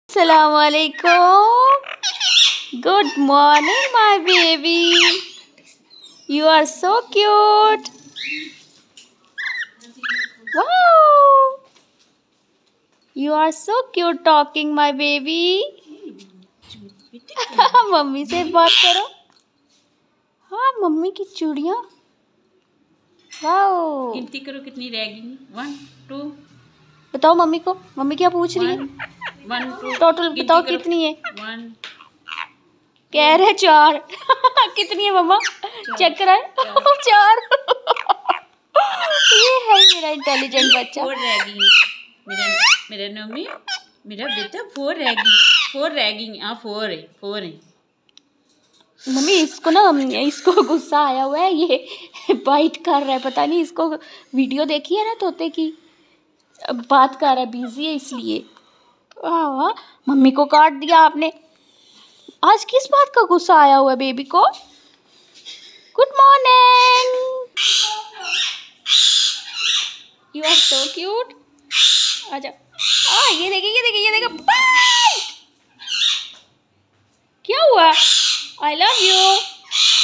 Assalamualaikum. Good morning, my baby. You are so cute. Wow. You are so cute talking, my baby. Mummy से बात करो। हाँ, mummy की चूड़ियाँ। Wow. गिनती करो कितनी रहेगी। 1 2। बताओ मम्मी को। मम्मी क्या पूछ रही है? 1 2 टोटल बताओ कितनी है? 1 कह रहे 4। कितनी है मम्मा? चेक कराए। 4। ये है मेरा इंटेलिजेंट बच्चा। 4 रहेगी। मेरा नम्मी मेरा बेटा 4 रहेगी। 4 रहेगी। हाँ 4 है। मम्मी इसको गुस्सा आया हुआ है, ये बाइट कर रहा है। पता नहीं इसको वीडियो देखी है ना तोते की, बात कर रहा है, बिजी है इसलिए। वाह, मम्मी को काट दिया आपने। आज किस बात का गुस्सा आया हुआ है बेबी को? Good morning. You are so cute. आजा। ये देखे बाइट। क्या हुआ? I love you.